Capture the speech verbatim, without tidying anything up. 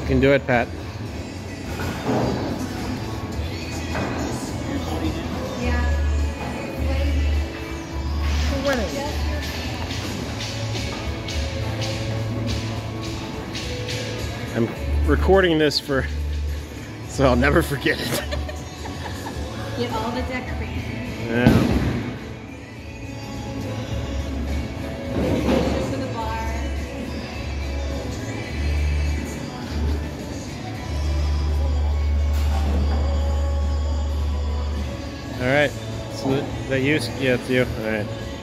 You can do it, Pat. Yeah. Who's winning? I'm recording this for, so I'll never forget it. Get all the decorations. Yeah. Pictures for the bar. All right. So, is that you? Yeah, it's you. All right.